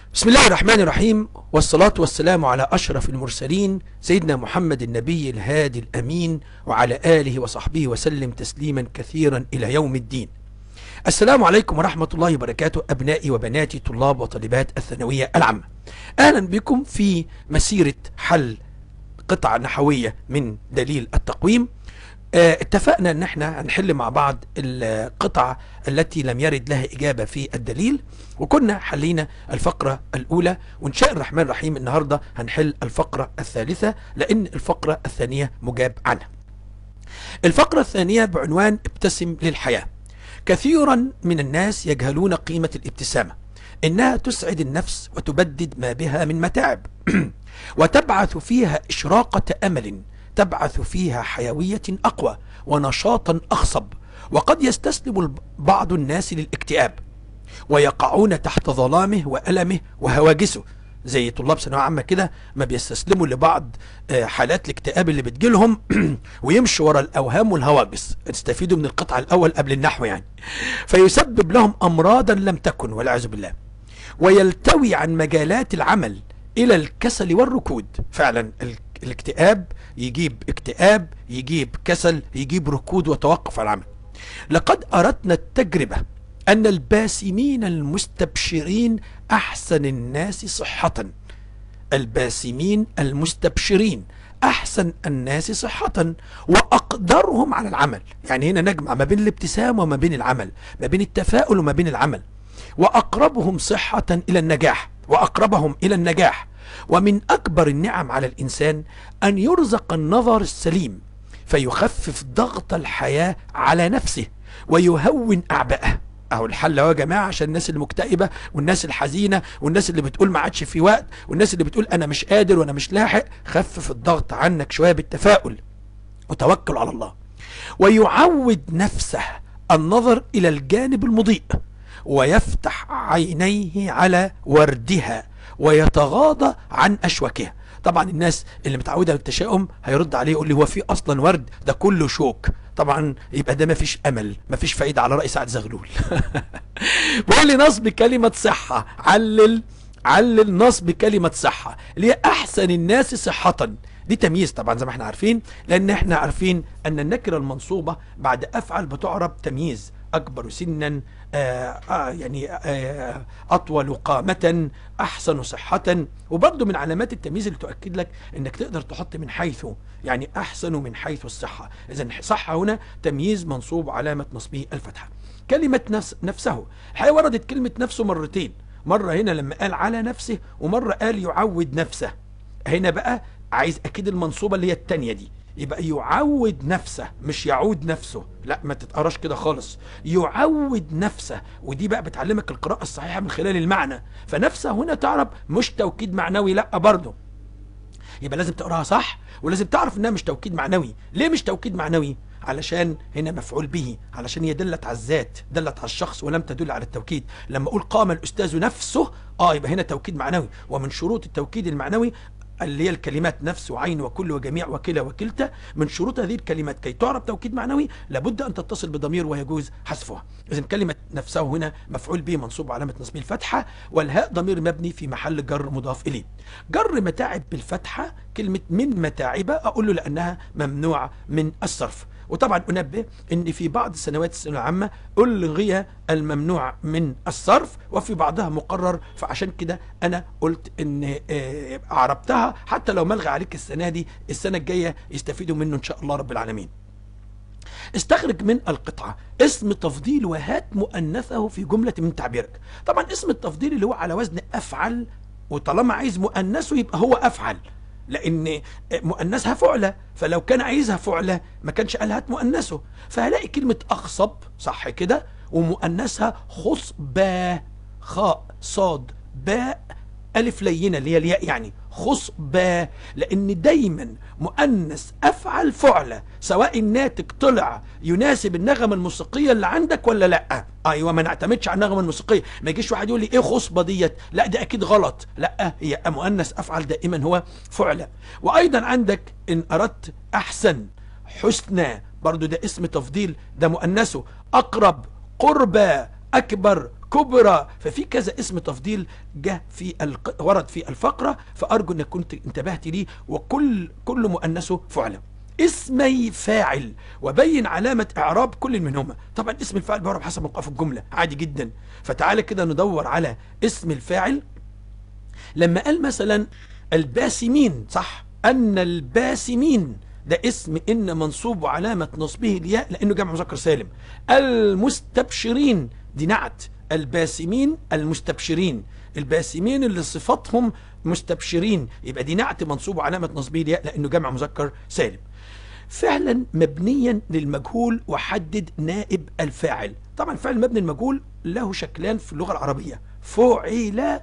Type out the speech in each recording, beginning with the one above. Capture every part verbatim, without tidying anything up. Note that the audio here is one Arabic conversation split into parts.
بسم الله الرحمن الرحيم، والصلاة والسلام على أشرف المرسلين سيدنا محمد النبي الهادي الأمين وعلى آله وصحبه وسلم تسليما كثيرا إلى يوم الدين. السلام عليكم ورحمة الله وبركاته أبنائي وبناتي طلاب وطالبات الثانوية العامة. أهلا بكم في مسيرة حل قطعة نحوية من دليل التقويم. اه اتفقنا ان احنا هنحل مع بعض القطع التي لم يرد لها اجابة في الدليل، وكنا حلينا الفقرة الاولى، وان شاء الرحمن الرحيم النهاردة هنحل الفقرة الثالثة لان الفقرة الثانية مجاب عنها. الفقرة الثانية بعنوان ابتسم للحياة. كثيرا من الناس يجهلون قيمة الابتسامة، انها تسعد النفس وتبدد ما بها من متاعب وتبعث فيها اشراقة امل، تبعث فيها حيوية أقوى ونشاطا أخصب. وقد يستسلم بعض الناس للاكتئاب ويقعون تحت ظلامه وألمه وهواجسه، زي طلاب ثانوية عامة كده ما بيستسلموا لبعض حالات الاكتئاب اللي بتجيلهم ويمشوا ورا الأوهام والهواجس. استفيدوا من القطعة الأول قبل النحو يعني. فيسبب لهم أمراضا لم تكن والعياذ بالله، ويلتوي عن مجالات العمل إلى الكسل والركود. فعلا الاكتئاب يجيب اكتئاب، يجيب كسل، يجيب ركود وتوقف عن العمل. لقد أردنا التجربة أن الباسمين المستبشرين أحسن الناس صحة. الباسمين المستبشرين أحسن الناس صحة وأقدرهم على العمل. يعني هنا نجمع ما بين الابتسام وما بين العمل، ما بين التفاؤل وما بين العمل. وأقربهم صحة إلى النجاح، وأقربهم إلى النجاح. ومن أكبر النعم على الإنسان أن يرزق النظر السليم فيخفف ضغط الحياة على نفسه ويهون أعباءه. أهو الحل يا جماعة عشان الناس المكتئبة والناس الحزينة والناس اللي بتقول ما عادش في وقت والناس اللي بتقول أنا مش قادر وأنا مش لاحق. خفف الضغط عنك شوية بالتفاؤل وتوكل على الله. ويعود نفسه النظر إلى الجانب المضيء ويفتح عينيه على وردها ويتغاضى عن أشواكها. طبعا الناس اللي متعودة على التشاؤم هيرد عليه يقول لي هو في أصلا ورد؟ ده كله شوك. طبعا يبقى ده مفيش أمل، مفيش فايدة على رأي سعد زغلول. بيقول لي نصب كلمة صحة. علل علل نصب كلمة صحة اللي هي أحسن الناس صحة. دي تمييز طبعا زي ما احنا عارفين، لأن احنا عارفين أن النكرة المنصوبة بعد أفعل بتعرب تمييز. أكبر سنا، آآ آآ يعني آآ أطول قامة، أحسن صحة. وبرضه من علامات التمييز اللي تؤكد لك أنك تقدر تحط من حيث، يعني أحسن من حيث الصحة. إذن صحة هنا تمييز منصوب علامة نصبه الفتحة. كلمة نفس نفسه، الحقيقة وردت كلمة نفسه مرتين، مرة هنا لما قال على نفسه ومرة قال يعود نفسه. هنا بقى عايز أكيد المنصوبة اللي هي التانية دي، يبقى يعود نفسه مش يعود نفسه. لا ما تتقراش كده خالص، يعود نفسه. ودي بقى بتعلمك القراءة الصحيحة من خلال المعنى. فنفسه هنا تعرف مش توكيد معنوي، لا برضه يبقى لازم تقراها صح، ولازم تعرف انها مش توكيد معنوي. ليه مش توكيد معنوي؟ علشان هنا مفعول به، علشان هي دلت على الذات، دلت على الشخص ولم تدل على التوكيد. لما اقول قام الاستاذ نفسه اه يبقى هنا توكيد معنوي. ومن شروط التوكيد المعنوي اللي هي الكلمات نفس وعين وكل وجميع وكلا وكلتا، من شروط هذه الكلمات كي تعرب توكيد معنوي لابد أن تتصل بضمير ويجوز حذفها. إذن كلمة نفسه هنا مفعول به منصوب علامة نصبه الفتحة، والهاء ضمير مبني في محل جر مضاف إليه. جر متاعب بالفتحة، كلمة من متاعبة أقول له لأنها ممنوعة من الصرف. وطبعا أنبه أن في بعض سنوات الثانوية العامة ألغي الممنوع من الصرف وفي بعضها مقرر، فعشان كده أنا قلت أن أعربتها حتى لو ملغى عليك السنة دي، السنة الجاية يستفيدوا منه إن شاء الله رب العالمين. استخرج من القطعة اسم تفضيل وهات مؤنثه في جملة من تعبيرك. طبعا اسم التفضيل اللي هو على وزن أفعل، وطالما عايز مؤنثه يبقى هو أفعل، لأن مؤنثها فعلة، فلو كان عايزها فعلة ما كانش قال هات مؤنثه. فهلاقي كلمة أخصب صح كده، ومؤنثها خصبة، خاء صاد باء ألف لينة اللي هي الياء، يعني خصبة. لأن دايما مؤنث أفعل فعلة، سواء الناتج طلع يناسب النغمة الموسيقية اللي عندك ولا لأ. أيوة ما نعتمدش على النغمة الموسيقية. ما يجيش واحد يقول لي إيه خصبة ديت، لا ده أكيد غلط، لا هي مؤنث أفعل دائما هو فعلة. وأيضا عندك إن أردت أحسن، حسنى برضو ده اسم تفضيل، ده مؤنثه. أقرب، قربى، أكبر، كبرى. ففي كذا اسم تفضيل جه في الق... ورد في الفقرة، فأرجو أنك كنت انتبهت ليه. وكل كل مؤنثه فعلة. اسمي فاعل وبين علامة إعراب كل منهما. طبعا اسم الفاعل بيعرب حسب موقف الجملة عادي جدا. فتعالى كده ندور على اسم الفاعل. لما قال مثلا الباسمين، صح، أن الباسمين ده اسم إن منصوب وعلامة نصبه الياء لأنه جمع مذكر سالم. المستبشرين دي نعت، الباسمين المستبشرين، الباسمين اللي صفاتهم مستبشرين، يبقى دي نعت منصوب وعلامة نصبه الياء لأنه جمع مذكر سالم. فعلا مبنيا للمجهول وحدد نائب الفاعل. طبعا فعل مبني المجهول له شكلان في اللغة العربية، فعل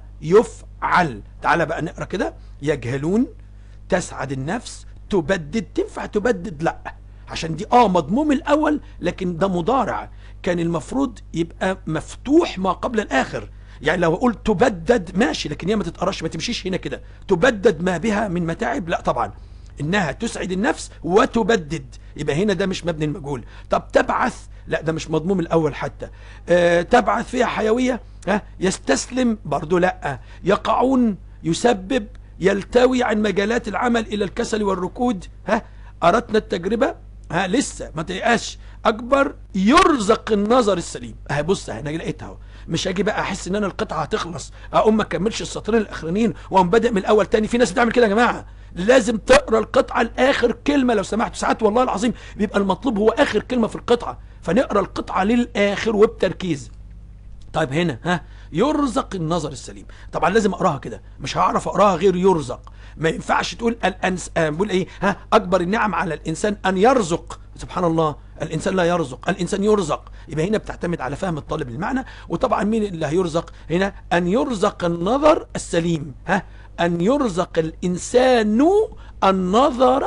ويفعل. تعال بقى نقرأ كده. يجهلون، تسعد النفس، تبدد. تنفع تبدد؟ لا، عشان دي اه مضموم الاول، لكن ده مضارع، كان المفروض يبقى مفتوح ما قبل الاخر. يعني لو قلت تبدد ماشي، لكن هي ما تتقراش، ما تمشيش هنا كده. تبدد ما بها من متاعب، لا طبعا، انها تسعد النفس وتبدد، يبقى هنا ده مش مبني المجهول. طب تبعث، لا ده مش مضموم الاول حتى. آه تبعث فيها حيوية. ها يستسلم برضو لا. يقعون، يسبب، يلتوي عن مجالات العمل الى الكسل والركود. ها اردنا التجربة، ها لسه ما تيأسش. اكبر، يرزق النظر السليم. ها بص انا لقيتها اهو. مش هاجي بقى احس ان انا القطعه هتخلص اقوم ما اكملش السطرين الاخرانيين واقوم بادئ من الاول تاني. في ناس بتعمل كده يا جماعه، لازم تقرا القطعه لاخر كلمه لو سمحت. ساعات والله العظيم بيبقى المطلوب هو اخر كلمه في القطعه، فنقرا القطعه للاخر وبتركيز. طيب هنا ها يرزق النظر السليم، طبعا لازم اقراها كده، مش هعرف اقراها غير يرزق. ما ينفعش تقول الانس بقول ايه ها اكبر النعم على الانسان ان يرزق. سبحان الله، الانسان لا يرزق، الانسان يرزق. يبقى هنا بتعتمد على فهم الطالب للمعنى. وطبعا مين اللي هيرزق هنا؟ ان يرزق النظر السليم. ها ان يرزق الانسان النظر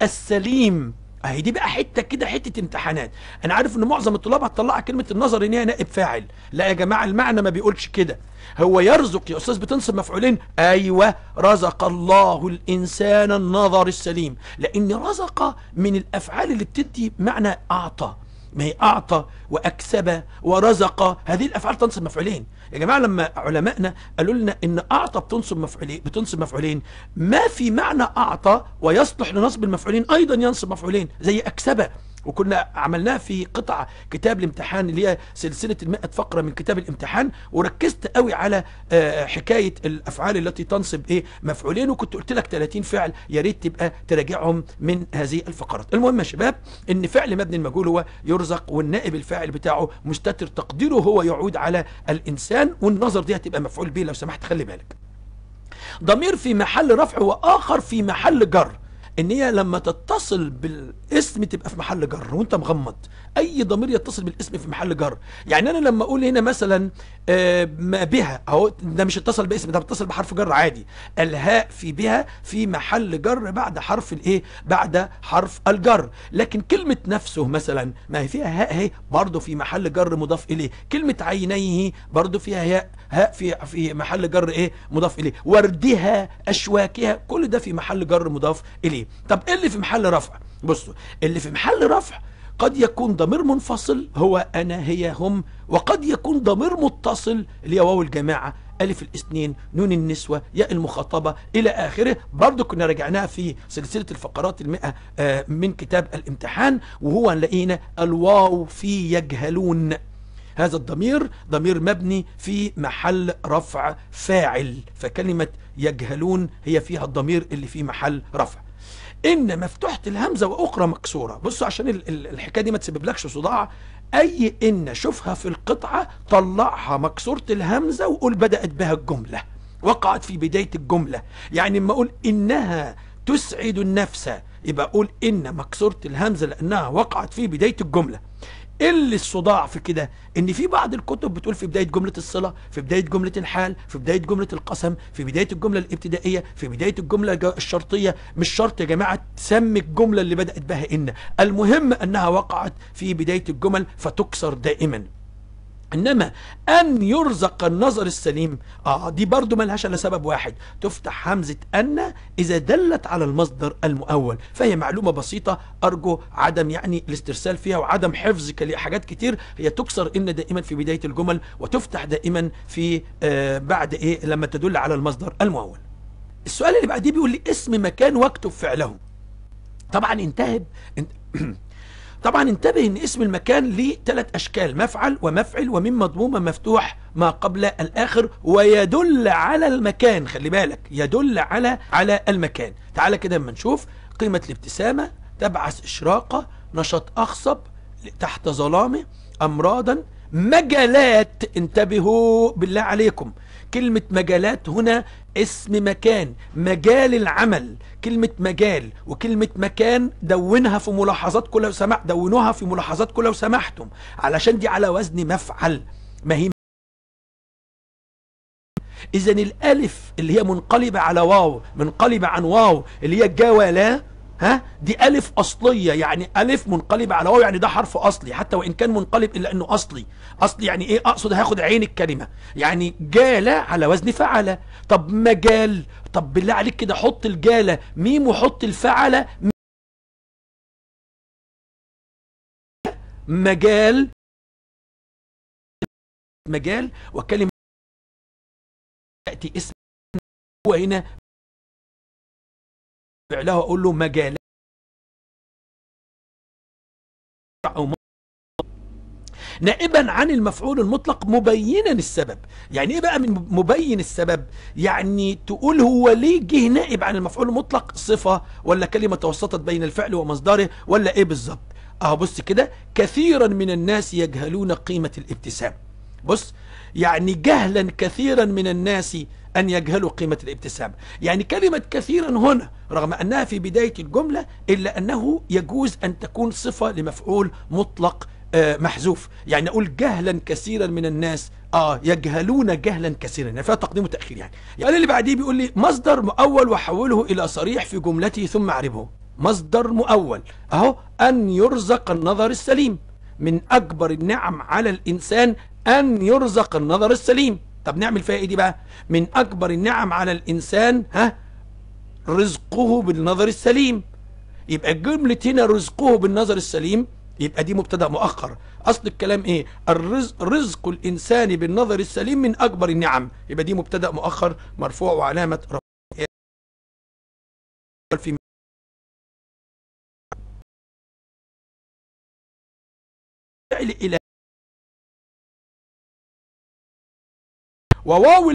السليم. اهي دي بقى حته كده، حته امتحانات. انا عارف ان معظم الطلاب هتطلع كلمه النظر ان هي نائب فاعل. لا يا جماعه، المعنى ما بيقولش كده. هو يرزق يا استاذ بتنصب مفعولين. ايوه، رزق الله الانسان النظر السليم، لان رزق من الافعال اللي بتدي معنى اعطى. ما هي اعطى واكسب ورزق، هذه الافعال تنصب مفعولين. يا جماعه لما علمائنا قالوا لنا ان اعطى بتنصب مفعولين بتنصب مفعولين، ما في معنى اعطى ويصلح لنصب المفعولين ايضا ينصب مفعولين زي اكسب. وكنا عملناها في قطع كتاب الامتحان اللي هي سلسله المئة فقره من كتاب الامتحان، وركزت قوي على حكايه الافعال التي تنصب ايه مفعولين، وكنت قلت لك ثلاثين فعل، يا ريت تبقى تراجعهم من هذه الفقرات. المهم يا شباب ان فعل مبني المجهول هو يرزق، والنائب الفاعل بتاعه مستتر تقديره هو يعود على الانسان، والنظر دي هتبقى مفعول به لو سمحت خلي بالك. ضمير في محل رفع واخر في محل جر. ان هي لما تتصل بالاسم تبقى في محل جر وانت مغمض. اي ضمير يتصل بالاسم في محل جر. يعني انا لما اقول هنا مثلا آه ما بها اهو، ده مش اتصل باسم، ده بيتصل بحرف جر عادي. الهاء في بها في محل جر بعد حرف الايه بعد حرف الجر. لكن كلمه نفسه مثلا ما هي فيها هاء اهي برضه في محل جر مضاف اليه. كلمه عينيه برضه فيها هاء هاء في في محل جر ايه مضاف اليه. وردها، اشواكها، كل ده في محل جر مضاف اليه. طب ايه اللي في محل رفع؟ بصوا، اللي في محل رفع قد يكون ضمير منفصل هو انا هي هم، وقد يكون ضمير متصل اللي هي واو الجماعه، الف الاثنين، نون النسوه، ياء المخاطبه الى اخره. برضو كنا راجعناها في سلسله الفقرات المئة من كتاب الامتحان، وهو لقينا الواو في يجهلون. هذا الضمير ضمير مبني في محل رفع فاعل، فكلمه يجهلون هي فيها الضمير اللي في محل رفع. ان مفتوحة الهمزة واخرى مكسورة. بصوا عشان الحكاية دي ما تسببلكش صداع، اي ان شوفها في القطعة طلعها مكسورة الهمزة وقول بدأت بها الجملة، وقعت في بداية الجملة. يعني اما اقول انها تسعد النفس يبقى اقول ان مكسورة الهمزة لانها وقعت في بداية الجملة. اللي الصداع في كده ان في بعض الكتب بتقول في بداية جملة الصلة، في بداية جملة الحال، في بداية جملة القسم، في بداية الجملة الابتدائية، في بداية الجملة الشرطية. مش شرط يا جماعة تسمي الجملة اللي بدأت بها ان، المهم انها وقعت في بداية الجمل فتكسر دائما. انما ان يرزق النظر السليم، اه دي برضو ملهاش الا سبب واحد، تفتح همزة ان اذا دلت على المصدر المؤول. فهي معلومة بسيطة، ارجو عدم يعني الاسترسال فيها وعدم حفظ حاجات كتير. هي تكسر ان دائما في بداية الجمل، وتفتح دائما في آه بعد ايه لما تدل على المصدر المؤول. السؤال اللي بعديه بيقول لي اسم مكان واكتب فعله. طبعا انتهب انت طبعا انتبه ان اسم المكان ليه ثلاث اشكال: مفعل ومفعل ومن مضمومه مفتوح ما قبل الاخر، ويدل على المكان. خلي بالك، يدل على على المكان. تعالى كده اما نشوف. قيمه الابتسامه، تبعث اشراقه، نشاط اخصب، تحت ظلامه، امراضا، مجالات. انتبهوا بالله عليكم، كلمة مجالات هنا اسم مكان، مجال العمل. كلمة مجال وكلمة مكان دونها في ملاحظاتكم لو سمحت، دونوها في ملاحظاتكم لو سمحتم، علشان دي على وزن مفعل. ما هي إذا الألف اللي هي منقلبة على واو، منقلبة عن واو اللي هي جوالا، ها دي ألف أصلية، يعني ألف منقلبة على واو، يعني ده حرف أصلي حتى وإن كان منقلب إلا إنه أصلي. أصلي يعني إيه؟ أقصد هاخد عين الكلمة، يعني جالة على وزن فعلة. طب مجال، طب بالله عليك كده حط الجالة ميم وحط الفعلة مجال. مجال وكلمة تأتي اسم، هو هنا فعلها أقول له مجال أو نائبا عن المفعول المطلق مبينا السبب. يعني ايه بقى من مبين السبب؟ يعني تقول هو ليه جه نائب عن المفعول المطلق، صفة ولا كلمة توسطت بين الفعل ومصدره ولا ايه بالظبط؟ اهو بص كده، كثيرا من الناس يجهلون قيمة الابتسام. بص، يعني جهلا كثيرا من الناس أن يجهلوا قيمة الابتسام. يعني كلمة كثيرا هنا رغم أنها في بداية الجملة إلا أنه يجوز أن تكون صفة لمفعول مطلق آه محذوف. يعني أقول جهلا كثيرا من الناس آه يجهلون جهلا كثيرا، يعني فيها تقديم وتأخير. يعني يعني اللي بعديه بيقول لي مصدر مؤول وحوله إلى صريح في جملته ثم اعربه. مصدر مؤول أهو، أن يرزق النظر السليم. من أكبر النعم على الإنسان أن يرزق النظر السليم. طب نعمل فيها ايه دي بقى؟ من اكبر النعم على الانسان ها رزقه بالنظر السليم. يبقى الجملة هنا رزقه بالنظر السليم، يبقى دي مبتدا مؤخر. اصل الكلام ايه؟ الرزق رزق الانسان بالنظر السليم من اكبر النعم، يبقى دي مبتدا مؤخر مرفوع وعلامة رفعه في فعل الى وواو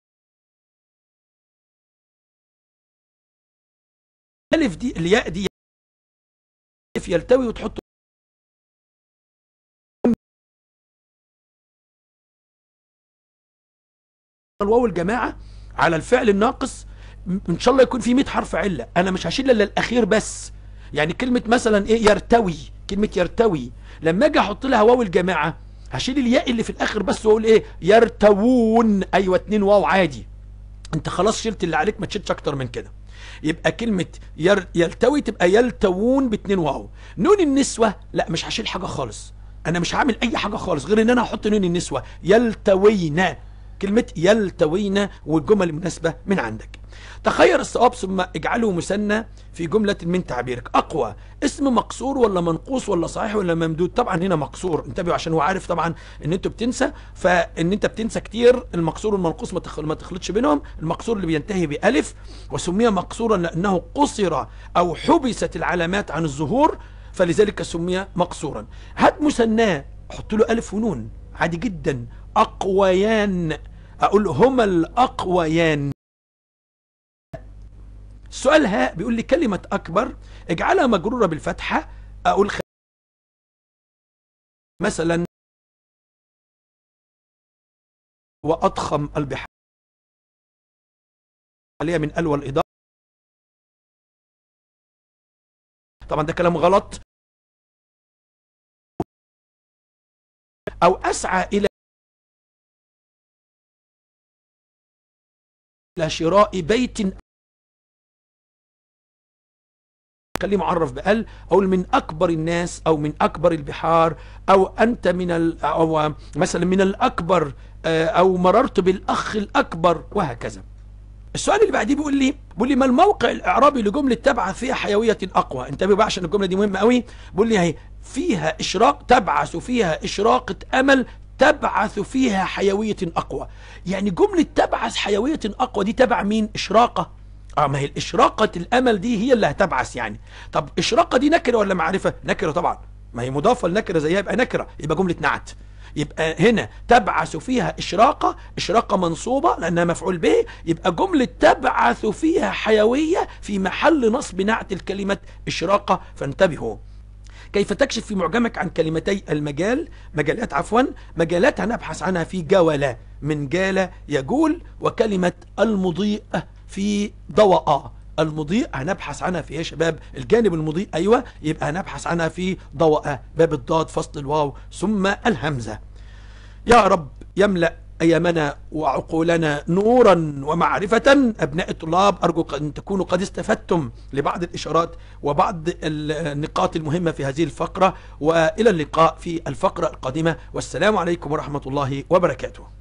الالف دي الياء دي يلتوي وتحط الواو الجماعة على الفعل الناقص. ان شاء الله يكون في مية حرف علة، انا مش هشيل الا الاخير بس. يعني كلمة مثلا ايه يرتوي، كلمة يرتوي لما اجي احط لها واو الجماعة هشيل الياء اللي في الاخر بس واقول ايه يرتوون. ايوه اتنين واو عادي، انت خلاص شلت اللي عليك، ما تشيلش اكتر من كده. يبقى كلمة ير... يلتوي تبقى يلتوون باتنين واو. نون النسوة لا مش هشيل حاجة خالص، انا مش هعمل اي حاجة خالص غير ان انا هحط نون النسوة يلتوين، كلمة يلتوين والجمل المناسبة من عندك. تخير الصواب ثم اجعله مثنى في جملة من تعبيرك. اقوى اسم مقصور ولا منقوص ولا صحيح ولا ممدود؟ طبعا هنا مقصور، انتبهوا عشان هو عارف طبعا ان انتوا بتنسى، فان انت بتنسى كتير المقصور والمنقوص ما تخل... ما تخلطش بينهم. المقصور اللي بينتهي بألف وسمي مقصورا لأنه قصر أو حبست العلامات عن الظهور فلذلك سمي مقصورا. هات مثناه حط له ألف ونون عادي جدا. أقويان أقول هما الأقويان. السؤال ها بيقول لي كلمة أكبر اجعلها مجرورة بالفتحة. أقول مثلا وأضخم البحار عليها من ال والإضافة. طبعا ده كلام غلط. أو أسعى إلى شراء بيت خليه معرف بال، أقول من أكبر الناس أو من أكبر البحار، أو أنت من ال أو مثلا من الأكبر، أو مررت بالأخ الأكبر، وهكذا. السؤال اللي بعديه بيقول لي بيقول لي ما الموقع الإعرابي لجملة تبعث فيها حيوية أقوى؟ انتبهوا بقى عشان الجملة دي مهمة قوي. بيقول لي اهي فيها إشراق، تبعث فيها إشراقة أمل، تبعث فيها حيوية أقوى. يعني جملة تبعث حيوية أقوى دي تبع مين؟ إشراقة. اه ما هي الإشراقة الأمل دي هي اللي هتبعث يعني. طب إشراقة دي نكرة ولا معرفة؟ نكرة طبعا، ما هي مضافة لنكرة زيها يبقى نكرة، يبقى جملة نعت. يبقى هنا تبعث فيها إشراقة، إشراقة منصوبة لأنها مفعول به، يبقى جملة تبعث فيها حيوية في محل نصب نعت الكلمة إشراقة. فانتبهوا. كيف تكشف في معجمك عن كلمتي المجال، مجالات عفوا، مجالات هنبحث عنها في جولة، من جال يجول، وكلمة المضيء في ضوء. المضيء هنبحث عنها في ايه يا شباب؟ الجانب المضيء، ايوه، يبقى هنبحث عنها في ضوء، باب الضاد فصل الواو ثم الهمزة. يا رب يملأ أيامنا وعقولنا نورا ومعرفة. أبناء الطلاب أرجو أن تكونوا قد استفدتم لبعض الإشارات وبعض النقاط المهمة في هذه الفقرة، وإلى اللقاء في الفقرة القادمة، والسلام عليكم ورحمة الله وبركاته.